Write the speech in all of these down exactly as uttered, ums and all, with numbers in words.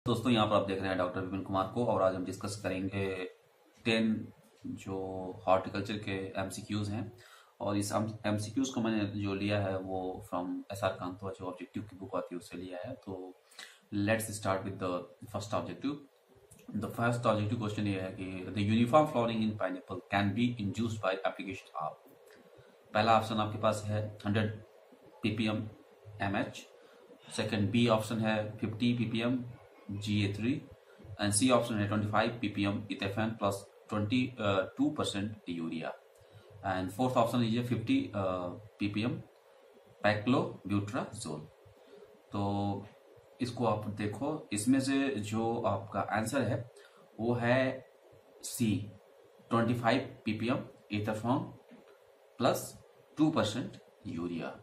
दोस्तों यहाँ पर आप देख रहे हैं डॉक्टर विपिन कुमार को और आज हम डिस्कस करेंगे टेन जो हॉर्टिकल्चर के एमसीक्यूज हैं। और इस एमसीक्यूज को मैंने जो लिया है वो फ्रॉम एस आर कांतो जो ऑब्जेक्टिव की बुक आती है उससे लिया है। तो let's start with the first objective. The first objective question ये है कि the uniform flowering in pineapple can be induced by application of. पहला ऑप्शन आपके पास है hundred PPM M H, second B option है fifty PPM G A three and C option है twenty-five ppm Ethephon plus twenty-two percent urea and fourth option लीजिए fifty ppm paclobutrazol। तो इसको आप देखो, इसमें से जो आपका आंसर है वो है C twenty-five ppm Ethephon plus two percent urea.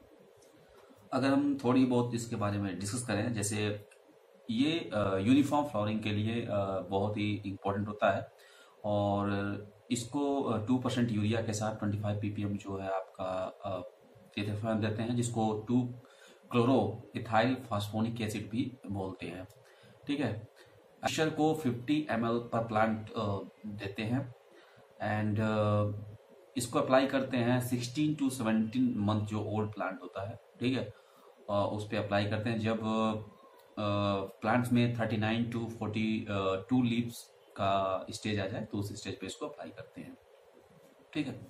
अगर हम थोड़ी बहुत इसके बारे में डिस्कस करें, जैसे ये यूनिफॉर्म फ्लावरिंग के लिए बहुत ही इम्पोर्टेंट होता है और इसको टू परसेंट यूरिया के साथ ट्वेंटी फाइव पीपीएम जो है आपका एथेफॉन देते हैं, जिसको two chloro ethyl phosphonic acid भी बोलते हैं। ठीक है, अक्षर को फिफ्टी एम एल पर प्लांट देते हैं एंड इसको अप्लाई करते हैं सिक्सटीन टू सेवनटीन मंथ जो ओल्ड प्लांट होता है। ठीक है, उस पर अप्लाई करते हैं जब प्लांट्स uh, में thirty nine to forty two leaves का स्टेज आ जाए तो उस स्टेज पे इसको अप्लाई करते हैं। ठीक है,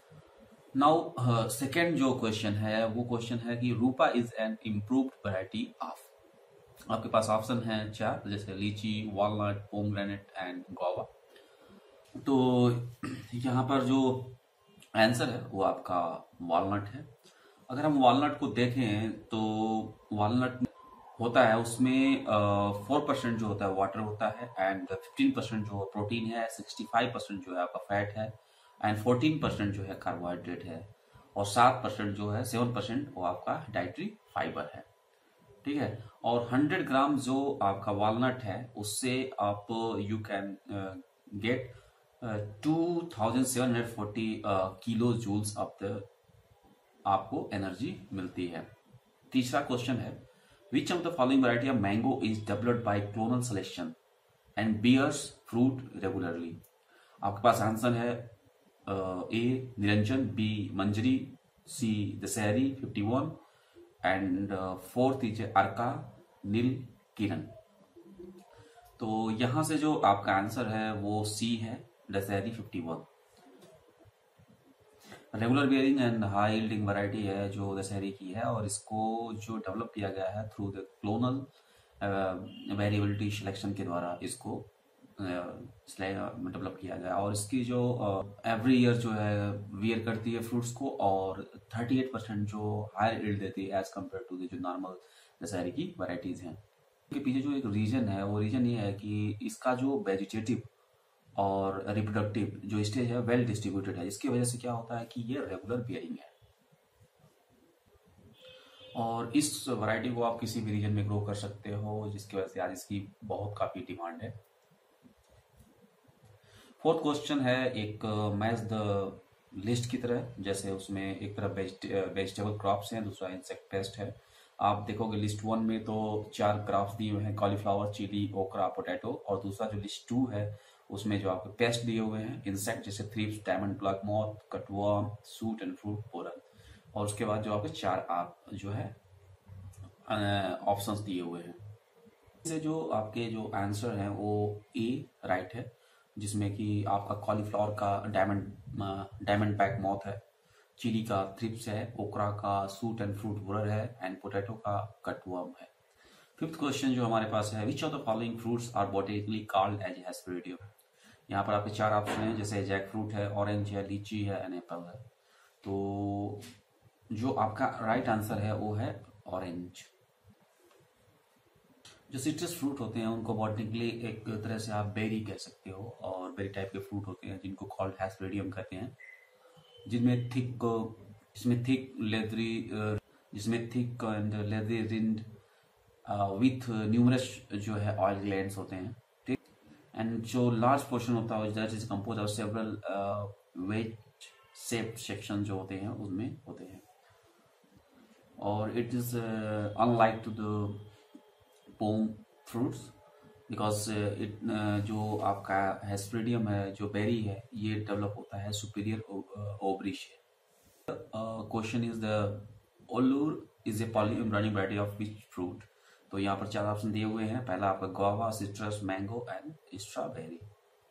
नाउ सेकेंड जो क्वेश्चन है वो क्वेश्चन है कि Rupa is an improved variety of. आपके पास ऑप्शन है चार, जैसे लीची, वॉलनट, पोमग्रेनेट एंड गुआवा। तो यहाँ पर जो आंसर है वो आपका वॉलनट है। अगर हम वॉलनट को देखें तो वॉलनट होता है उसमें फोर परसेंट जो होता है वाटर होता है एंड फिफ्टीन परसेंट जो प्रोटीन है, सिक्सटी फाइव परसेंट जो है आपका फैट है एंड फोर्टीन परसेंट जो है कार्बोहाइड्रेट है और सात परसेंट जो है सेवन परसेंट वो आपका डाइटरी फाइबर है। ठीक है, और हंड्रेड ग्राम जो आपका वॉलनट है उससे आप you can get two thousand seven hundred forty kilo joules of the आपको एनर्जी मिलती है। तीसरा क्वेश्चन है Which of the following variety of mango is developed by clonal selection and bears fruit regularly? आपके पास आंसर है A Niranjan, B Manjari, C Dasheri fifty one and fourth is Arka Neelkiran. तो यहां से जो आपका आंसर है वो सी है Dasheri fifty one. Regular bearing and high yielding variety है जो दशहरी की है और इसको जो डेवलप किया गया है through the clonal variability selection के द्वारा इसको डेवलप uh, किया गया और इसकी जो एवरी uh, ईयर जो है वियर करती है फ्रूट्स को और थर्टी एट परसेंट जो हायर यील्ड देती है एज कम्पेयर टू द जो नॉर्मल दशहरी की वैरायटीज हैं। इसके पीछे जो एक रीजन है वो रीजन ये है कि इसका जो वेजिटेटिव और रिप्रोडक्टिव जो स्टेज है वेल डिस्ट्रीब्यूटेड है, जिसकी वजह से क्या होता है कि ये रेगुलर बियरिंग है और इस वैरायटी को आप किसी भी रीजन में ग्रो कर सकते हो, जिसकी वजह से आज इसकी बहुत काफी डिमांड है। फोर्थ क्वेश्चन है एक मैच द लिस्ट की तरह, जैसे उसमें एक तरफ वेजिटेबल क्रॉप्स हैं, दूसरा इंसेक्ट पेस्ट है। आप देखोगे लिस्ट वन में तो चार क्रॉप्स दिए हुए हैं, कॉलीफ्लावर, चिली, ओकरा, पोटैटो, और दूसरा जो लिस्ट टू है उसमें जो आपके पेस्ट दिए हुए हैं इंसेक्ट जैसे thrips, diamondback, moth, cutworm, shoot and fruit borer, और उसके बाद जो आपके चार आप जो है ऑप्शंस दिए हुए हैं। इससे जो आपके जो आंसर है वो ए राइट है, जिसमें कि आपका कॉलीफ्लावर का डायमंड डायमंडबैक मॉथ है, चिली का थ्रिप्स है, ओकरा का सूट एंड फ्रूट बोरल है एंड पोटैटो का कटवर्म है। फिफ्थ क्वेश्चन जो हमारे पास है, which of the following fruits are botanically called as hesperidium. यहाँ पर आपके चार ऑप्शन हैं, जैसे जैक फ्रूट है, ऑरेंज है, लीची है एंड एप्पल है। तो जो आपका राइट आंसर है वो है ऑरेंज। जो सिट्रस फ्रूट होते हैं उनको बोटेनिकली एक तरह से आप बेरी कह सकते हो और बेरी टाइप के फ्रूट होते हैं जिनको कॉल्ड हेस्पेरिडियम कहते हैं, जिनमें थिक जिसमें थिक लेदरी जिसमें thick and leathery rind with numerous जो है ऑयल ग्लैंड्स होते हैं। ठीक, एंड जो लार्ज पोर्शन होता है that is compose of several wedge shaped section जो होते हैं उसमें होते हैं और it is unlike to the pome fruits because it जो आपका हेस्पेरिडियम है, जो बेरी है, ये डेवलप होता है सुपीरियर ओवरी से। Question is the Olour is a polyembryony variety of which fruit. तो यहाँ पर चार ऑप्शन दिए हुए हैं। पहला आपका guava, citrus, mango and strawberry.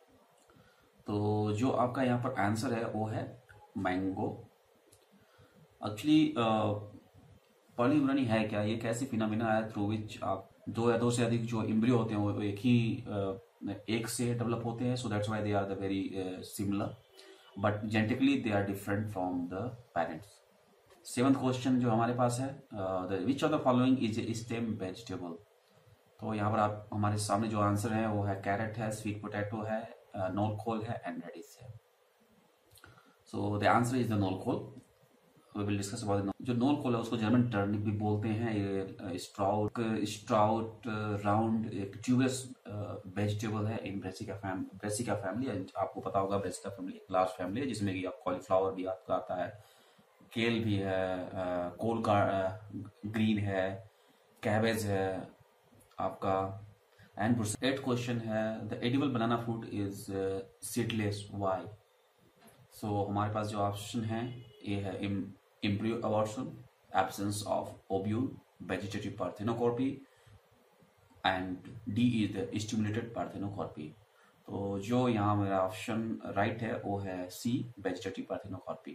तो जो आपका यहाँ पर आंसर है वो है मैंगो। एक्चुअली पॉलीम्ब्रानी है क्या? ये कैसी फिनोमिना है थ्रू विच आप दो या दो से अधिक जो इम्ब्रियो होते हैं वो एक ही uh, एक से डेवलप होते हैं। So that's why they are the very similar, but genetically they are different from the parents. Seventh question जो हमारे पास है, which of the following is a stem vegetable. तो यहाँ पर आप हमारे सामने जो आंसर है वो है कैरेट है, स्वीट पोटैटो है, नोलखोल है एंड रेडिश है। So the answer is the knolkhol. We will discuss about जो नोलखोल है उसको जर्मन टर्निप भी बोलते हैं। ये स्ट्राउट स्ट्राउट राउंड एक ट्यूबरस वेजिटेबल है in brassica fam brassica family. आपको पता होगा ब्रेसिका फैमिली एक लार्ज फैमिली है जिसमें कि आप कॉलीफ्लावर भी आपका आता है, केल भी है, कोल का ग्रीन है, कैबेज है आपका एंड एट क्वेश्चन है the edible banana fruit is seedless why. सो हमारे पास जो ऑप्शन है ये है improve abortion, absence of ovule, vegetative parthenocarpy and D is the stimulated parthenocarpy. तो जो यहाँ मेरा ऑप्शन राइट है वो है सी, वेजिटेटिव पार्थेनोकॉर्पी।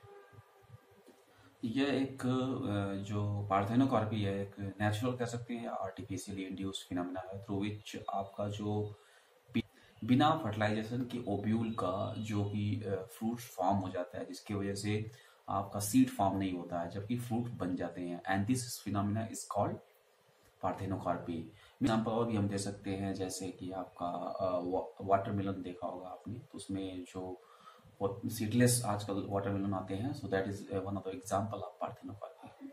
यह एक जो पार्थेनोकॉर्पी है एक नेचुरल कह सकते हैं या आर्टिफिशियली इंड्यूस्ड फिनोमेना है थ्रू विच आपका जो बिना फर्टिलाइजेशन के ओब्यूल का जो कि फ्रूट फॉर्म हो जाता है, जिसकी वजह से आपका सीड फॉर्म नहीं होता है जबकि फ्रूट बन जाते हैं, and this phenomena is called parthenocarpy. Example और भी हम दे सकते हैं, जैसे कि आपका वाटरमेलन देखा होगा आपने, तो उसमें जो सीडलेस आजकल वाटरमेलन आते हैं, so that is one of the example of parthenocarpy.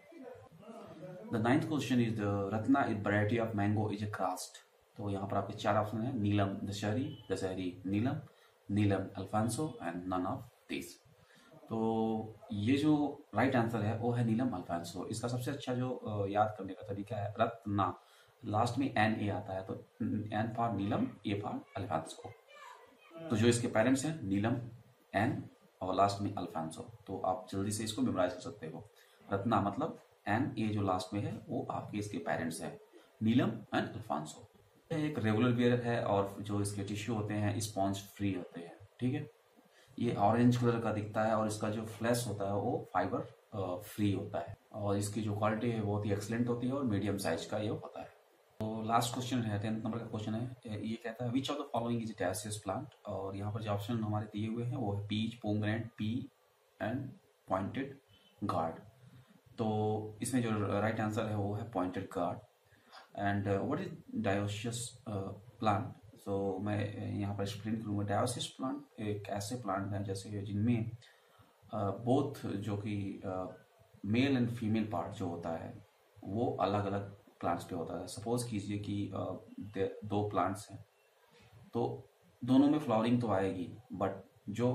The ninth question is the Ratna is variety of mango is a cross. तो यहाँ पर आपके चार ऑप्शन है, Neelam Dasheri, Dasheri Neelam, Neelam Alphonso and none of this. तो ये जो राइट right आंसर है वो है नीलम अल्फांसो। इसका सबसे अच्छा जो याद करने का तरीका है, रत्ना लास्ट में एन ए आता है, तो N for Neelam, A for Alphonso. तो जो इसके पेरेंट्स हैं नीलम एन और लास्ट में अल्फांसो, तो आप जल्दी से इसको मेमोराइज कर सकते हो। रत्ना मतलब एन ए जो लास्ट में है वो आपके इसके पेरेंट्स है, नीलम एंड अल्फांसो। एक रेगुलर बियर है और जो इसके टिश्यू होते हैं स्पॉन्ज फ्री होते हैं, ठीक है। ये ऑरेंज कलर का दिखता है और इसका जो फ्लैश होता है वो फाइबर फ्री होता है और इसकी जो क्वालिटी है बहुत ही एक्सलेंट होती है और मीडियम साइज का ये होता है। तो लास्ट क्वेश्चन है, टेंथ नंबर का क्वेश्चन है, ये कहता है which of the following is dioecious plant. और यहाँ पर जो ऑप्शन हमारे दिए हुए हैं वो है peach, pomegranate, pea and pointed gourd. तो इसमें जो राइट आंसर है वो है pointed gourd. And what is dioecious plant. So मैं यहाँ पर एक्सप्लेन करूँगा। डायोसियस प्लांट एक ऐसे प्लांट हैं जैसे जिनमें बोथ uh, जो कि मेल एंड फीमेल पार्ट जो होता है वो अलग अलग प्लांट्स पे होता है। सपोज कीजिए कि uh, दो प्लांट्स हैं तो दोनों में फ्लावरिंग तो आएगी, बट जो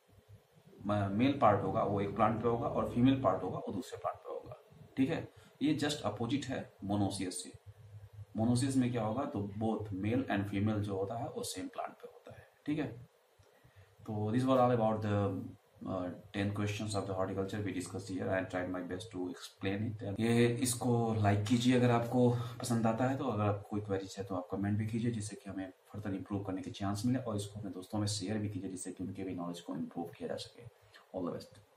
मेल पार्ट होगा वो एक प्लांट पे होगा और फीमेल पार्ट होगा वो दूसरे प्लांट पे होगा, ठीक है। ये जस्ट अपोजिट है मोनोसियस से। मोनोसियस में क्या होगा, तो बोथ मेल एंड फीमेल जो होता है वो सेम प्लांट पे होता है, ठीक है। तो this was all about the ten questions of the horticulture we discuss here. I tried my best to explain it. ये इसको लाइक कीजिए अगर आपको पसंद आता है, तो अगर आपको कोई क्वेरीज है तो आप कमेंट भी कीजिए जिससे कि हमें फर्दर इंप्रूव करने के चांस मिले, और इसको अपने दोस्तों में शेयर भी कीजिए जिससे कि उनके भी नॉलेज को इम्प्रूव किया जा सके। All the best.